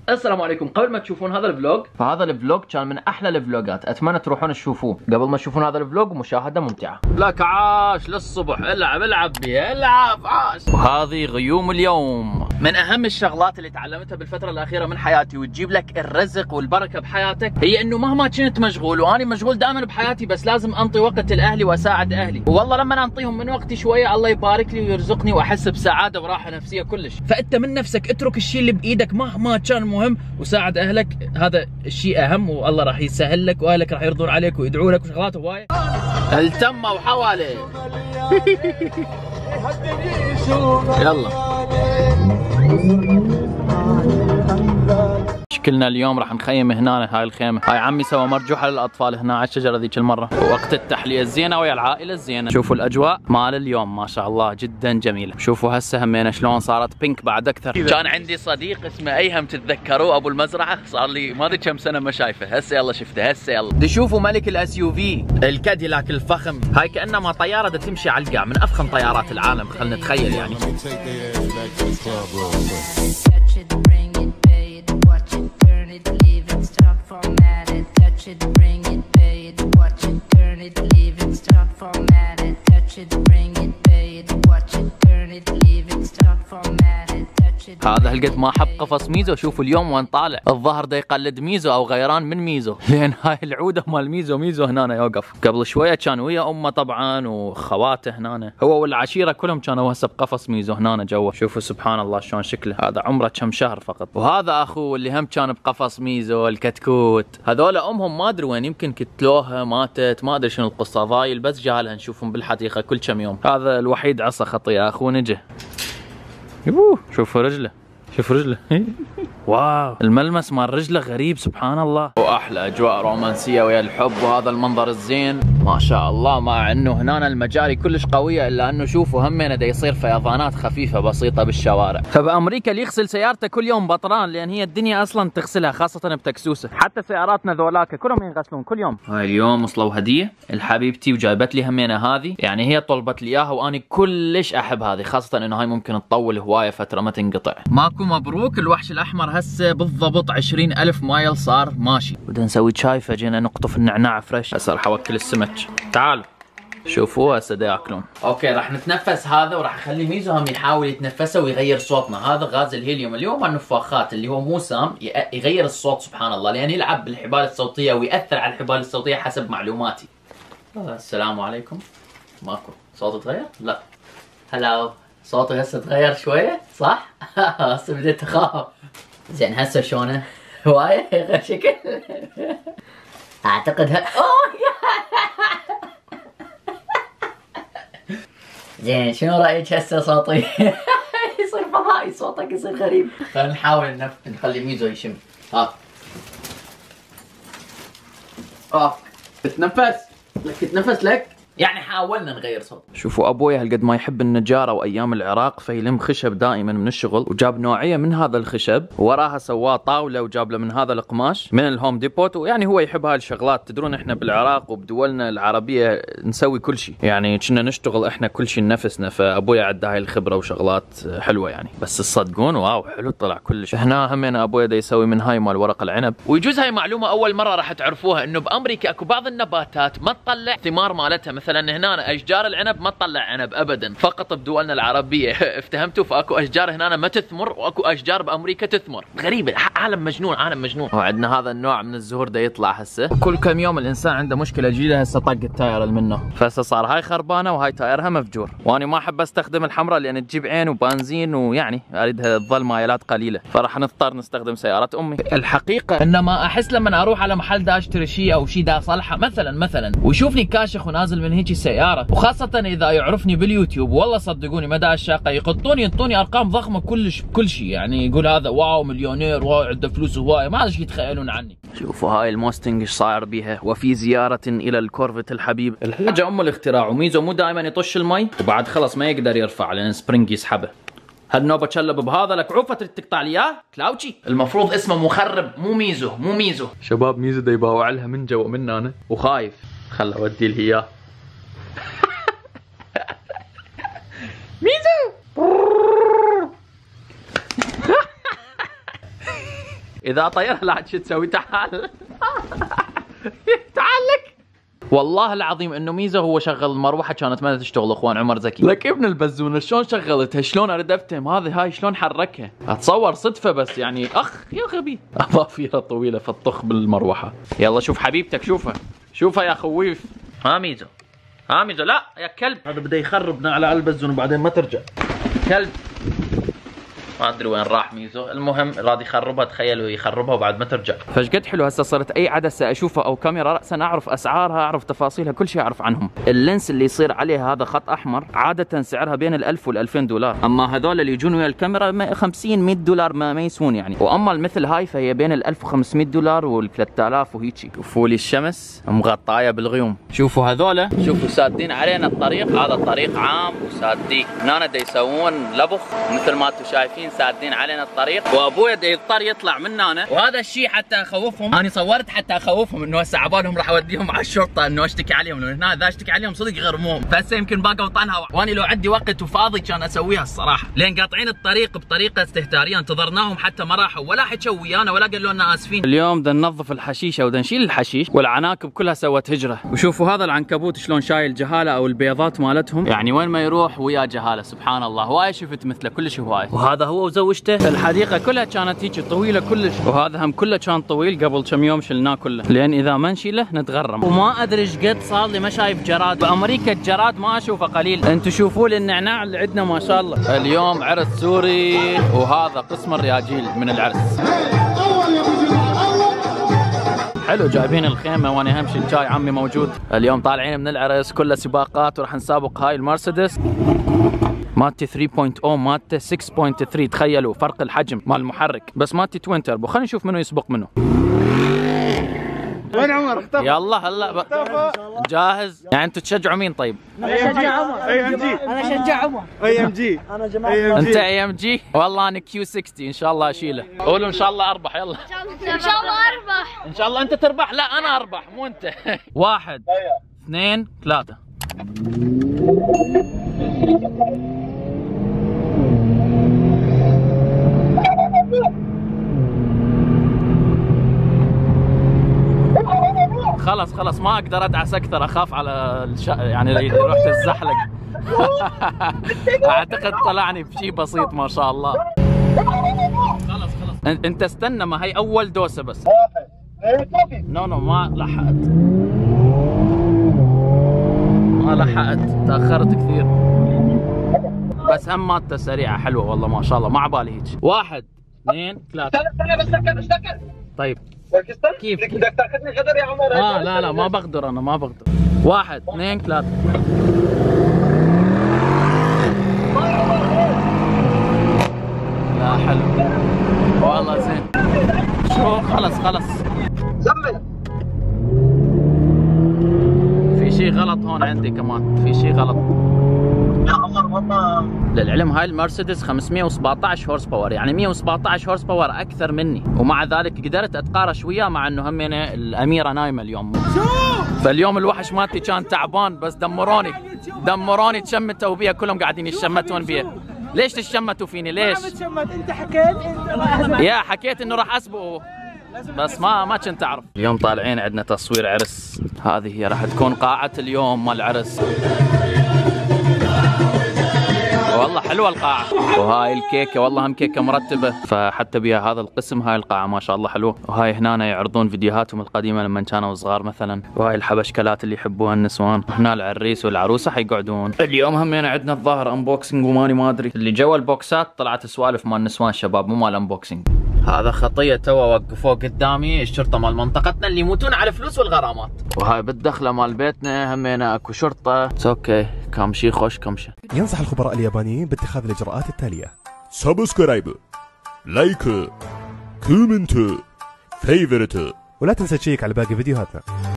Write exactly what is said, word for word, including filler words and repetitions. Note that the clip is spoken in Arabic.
السلام عليكم. قبل ما تشوفون هذا الفلوج، فهذا الفلوج كان من احلى الفلوجات، اتمنى تروحون تشوفوه قبل ما تشوفون هذا الفلوج. مشاهده ممتعه. لك عاش للصبح، العب العب بيها العب عاش. وهذه غيوم اليوم، من اهم الشغلات اللي تعلمتها بالفتره الاخيره من حياتي وتجيب لك الرزق والبركه بحياتك، هي انه مهما كنت مشغول، واني مشغول دائما بحياتي، بس لازم انطي وقت لاهلي واساعد اهلي. والله لما انطيهم من وقتي شويه الله يبارك لي ويرزقني واحس بسعاده وراحه نفسيه كلش. فانت من نفسك اترك الشيء اللي بايدك مهما كان مهم وساعد اهلك، هذا الشيء اهم، والله راح يسهل لك واهلك راح يرضون عليك ويدعوا لك وشغلات هوايه. التمه وحوالي. يلا شكلنا اليوم راح نخيم هنا. هاي الخيمه هاي عمي سوى مرجوحه للاطفال هنا على الشجره ذيك المره، وقت التحليه الزينه ويا العائله الزينه. شوفوا الاجواء مال اليوم ما شاء الله جدا جميله. شوفوا هسه همينه شلون صارت بينك بعد اكثر. كان عندي صديق اسمه ايهم، تتذكروه؟ ابو المزرعه، صار لي ما ادري كم سنه ما شايفه، هسه يلا شفته هسه يلا. دي شوفوا ملك الاس يو في الكاديلاك الفخم، هاي كانما طياره دا تمشي على القاع، من افخم طيارات العالم، خلينا نتخيل يعني. هذا هالقد ما احب قفص ميزو. شوفوا اليوم وين طالع، الظهر دا يقلد ميزو او غيران من ميزو، لان هاي العوده مال ميزو. ميزو هنا يوقف، قبل شويه كان ويا امه طبعا وخواته هنا، هو والعشيره كلهم كانوا هسه بقفص ميزو هنا جوا. شوفوا سبحان الله شلون شكله، هذا عمره كم شهر فقط. وهذا اخوه اللي هم كان بقفص ميزو الكتكوت. هذول امهم ما ادري وين، يمكن قتلوها ماتت، ما ادري شنو القصه. ضايل بس جالها نشوفهم بالحديقه كل كم يوم. هذا الوحيد عصا خطيه، اخوه نجه. يبوه شوفوا رجله، شوف رجله. واو الملمس مال رجله غريب سبحان الله. واحلى اجواء رومانسيه ويا الحب، وهذا المنظر الزين ما شاء الله. مع انه هنا المجاري كلش قويه، الا انه شوفوا همينه دا يصير فيضانات خفيفه بسيطه بالشوارع. فبامريكا اللي يغسل سيارته كل يوم بطران، لان هي الدنيا اصلا تغسلها، خاصه بتكسوسه. حتى سياراتنا ذولاك كلهم ينغسلون كل يوم. هاي اليوم وصلوا هديه لحبيبتي وجايبت لي همينه هذه، يعني هي طلبت لي اياها واني كلش احب هذه، خاصه انه هاي ممكن تطول هوايه فتره ما تنقطع. ماكو مبروك، الوحش الاحمر هسه بالضبط عشرين ألف مايل صار ماشي. بدنا نسوي شاي، فجينا نقطف النعناع فريش. هسه راح اوكل السمك. تعالوا شوفوا هسه دا ياكلون. اوكي راح نتنفس هذا، وراح اخلي ميزو هم يحاول يتنفسه ويغير صوتنا. هذا غاز الهيليوم اليوم مال النفاخات اللي هو مو سام، يغير الصوت سبحان الله، لان يلعب بالحبال الصوتيه ويأثر على الحبال الصوتيه حسب معلوماتي. السلام عليكم. ماكو صوت تغير؟ لا. هلاو صوتي هسه تغير شويه صح؟ هسه بديت اخاف. زين هسه شلونه؟ هوايه غير شكل. اعتقد ه... زين شنو رايك هسه صوتي؟ يصير فضائي، صوتك يصير غريب. خلينا نحاول نف... نخلي ميزو يشم. ها اه تتنفس لك، تتنفس لك، يعني حاولنا نغير صوت. شوفوا ابوي هالقد ما يحب النجاره وايام العراق، فيلم خشب دائما من الشغل، وجاب نوعيه من هذا الخشب وراها سواه طاوله، وجاب له من هذا القماش من الهوم ديبوت. ويعني هو يحب هاي الشغلات. تدرون احنا بالعراق وبدولنا العربيه نسوي كل شيء، يعني كنا نشتغل احنا كل شيء لنفسنا، فابوي عنده هاي الخبره وشغلات حلوه يعني. بس تصدقون واو حلو طلع كلش. هنا همين ابوي دا يسوي من هاي مال ورق العنب. ويجوز هاي معلومه اول مره راح تعرفوها، انه بامريكا اكو بعض النباتات ما تطلع ثمار مالتها، مثلا هنا اشجار العنب ما تطلع عنب ابدا، فقط بدولنا العربيه. افتهمتوا؟ فاكو اشجار هنا ما تثمر، واكو اشجار بامريكا تثمر. غريبه، عالم مجنون عالم مجنون. وعندنا هذا النوع من الزهور دا يطلع هسه. كل كم يوم الانسان عنده مشكله جديده. هسه طق التاير اللي منه، فهسه صار هاي خربانه وهاي تايرها مفجور. وانا ما احب استخدم الحمراء لان تجيب عين وبنزين، ويعني اريدها تظل مايلات قليله، فراح نضطر نستخدم سياره امي. الحقيقه انما احس لما اروح على محل دا اشتري شيء او شيء دا اصلحه مثلا مثلا ويشوفني كاشخ ونازل من هيك السياره، وخاصه اذا يعرفني باليوتيوب، والله صدقوني مدى الشاقه يقطوني ينطوني ارقام ضخمه كلش بكل شيء، يعني يقول هذا واو مليونير، واو عنده فلوس هوايه، ما ادري ايش يتخيلون عني. شوفوا هاي الموستنج ايش صاير بيها. وفي زياره الى الكورفت الحبيب. الحاجه ام الاختراع. وميزو مو دائما يطش المي وبعد خلص ما يقدر يرفع لان سبرينج يسحبه. هالنوبه تشلب بهذا لك عوفه تريد تقطع لي اياه كلاوتشي. المفروض اسمه مخرب مو ميزو، مو ميزو. شباب ميزو دا يباوع لها من جوا من انا وخايف. خل اودي له اياه. ميزو اذا طيرها لا شو تسوي؟ تعال تعال لك. والله العظيم انه ميزو هو شغل المروحه كانت ما تشتغل اخوان عمر زكي. لك ابن البزونه شلون شغلتها؟ شلون اريد افتهم هذه هاي شلون حركها؟ اتصور صدفه بس يعني اخ يا غبي. اظافيره طويله فالطخ بالمروحه. يلا شوف حبيبتك شوفها شوفها يا خويف. ها ميزو ها ميزو لا يا كلب. هذا بدا يخربنا على البزون وبعدين ما ترجع كلب. ما ادري وين راح ميزو. المهم راد يخربها. تخيلوا يخربها وبعد ما ترجع. فشقد حلو هسه صرت اي عدسه اشوفها او كاميرا راسا اعرف اسعارها اعرف تفاصيلها كل شيء اعرف عنهم. اللينس اللي يصير عليه هذا خط احمر عاده سعرها بين الألف والألفين دولار. اما هذول اللي يجون ويا الكاميرا خمسين مية دولار ما, ما يسوون يعني. واما المثل هاي فهي بين الألف وخمسمية دولار وال ثلاثة آلاف وهيجي. وفولي الشمس مغطايه بالغيوم. شوفوا هذول شوفوا سادين علينا الطريق. هذا الطريق عام وسادين. هنا دا يسوون لبخ مثل ما انتم شايفين سادين علينا الطريق. وابويا دا يضطر يطلع من هنا. وهذا الشيء حتى اخوفهم. انا صورت حتى اخوفهم انه هسه عبالهم راح اوديهم على الشرطه انه اشتكي عليهم لانه هنا اذا اشتكي عليهم صدق يغرموهم. فهسه يمكن باقي وطنها. وانا لو عندي وقت وفاضي كان اسويها الصراحه. لين قاطعين الطريق بطريقه استهتاريه. انتظرناهم حتى ما راحوا ولا حكوا ويانا ولا قالوا لنا اسفين. اليوم بدنا ننظف الحشيشه وبدنا نشيل الحشيش والعناكب كلها سوت هجره. وشوفوا هذا العنكبوت شلون شايل جهاله او البيضات مالتهم. يعني وين ما يروح ويا جهاله سبحان الله. هواي شفت مثله كلش هواي. وهذا هو وزوجته. الحديقه كلها كانت هيك طويله كلش. وهذا هم كله كان طويل. قبل كم يوم شلناه كله لان اذا ما نشيله نتغرم. وما ادري ايش قد صار لي ما شايف جراد. بامريكا الجراد ما اشوفه قليل. انتم شوفوا لي النعناع اللي عندنا ما شاء الله. اليوم عرس سوري وهذا قسم الرياجيل من العرس. حلو جايبين الخيمه وانا اهم شيء الشاي عمي موجود. اليوم طالعين من العرس كله سباقات وراح نسابق هاي المرسيدس مالتي ثلاثة نقطة صفر مالتي ستة نقطة ثلاثة. تخيلوا فرق الحجم مال المحرك. بس مالتي توين تربو. خلينا نشوف منو يسبق منه. وين عمر؟ اختفى. يلا هلا ب... جاهز؟ يعني انتم تشجعوا مين طيب؟ انا اشجع عمر. اي ام جي. انا اشجع عمر. اي ام جي. انا جماعه. انت اي ام جي؟ والله انا كيو ستين ان شاء الله اشيله. قولوا ان شاء الله اربح يلا. ان شاء الله اربح. ان شاء الله انت تربح. لا انا اربح مو انت. واحد اثنين ثلاثة. خلاص خلاص ما اقدر ادعس اكثر. اخاف على الش... يعني رحت الزحلق. اعتقد طلعني بشيء بسيط ما شاء الله. خلاص خلاص انت استنى ما هي اول دوسه بس. نو نو ما لحقت ما لحقت تاخرت كثير. بس هم مالته سريعه حلوه والله ما شاء الله. ما عبالي هيك. واحد اثنين ثلاثة. استنى بس سكر سكر. طيب كيف؟ بدك تاخذني غدر يا عمر؟ اه لا لا ما بقدر انا ما بقدر. واحد اثنين ثلاثة. لا حلو والله زين. شو خلص خلص. زمن. في شيء غلط هون عندي كمان. في شيء غلط يا عمر والله. للعلم هاي المرسيدس خمسمية وسبعطعش هورس باور يعني مية وسبعطعش هورس باور اكثر مني. ومع ذلك قدرت اتقارش وياه مع انه همين الاميره نايمه اليوم. فاليوم الوحش مالتي كان تعبان بس دمروني دمروني. تشمتوا بيها كلهم قاعدين يتشمتون بيها. ليش تشمتوا فيني ليش؟ انت حكيت انت يا حكيت انه راح اسبقه بس ما ما كنت اعرف. اليوم طالعين عندنا تصوير عرس. هذه هي راح تكون قاعة اليوم مال العرس. والله حلوة القاعة. وهاي الكيكة والله هم كيكة مرتبة. فحتى بيها هذا القسم هاي القاعة ما شاء الله حلوة. وهاي هنا يعرضون فيديوهاتهم القديمة لما كانوا صغار مثلا. وهاي الحبشكلات اللي يحبوها النسوان. هنا العريس والعروسة حيقعدون. اليوم هم عندنا الظاهر انبوكسنج وماني ما ادري. اللي جوا البوكسات طلعت سوالف مال النسوان شباب مو مال انبوكسنج. هذا خطية توا وقفوه قدامي الشرطة مال منطقتنا اللي يموتون على الفلوس والغرامات. وهاي بالدخلة مال بيتنا همينا اكو شرطة. اوكي كامشي خوش كمشة. ينصح الخبراء اليابانيين باتخاذ الإجراءات التالية: سبسكرايب، لايك، كومنت، فيفرت، ولا تنسى تشيك على باقي فيديوهاتنا.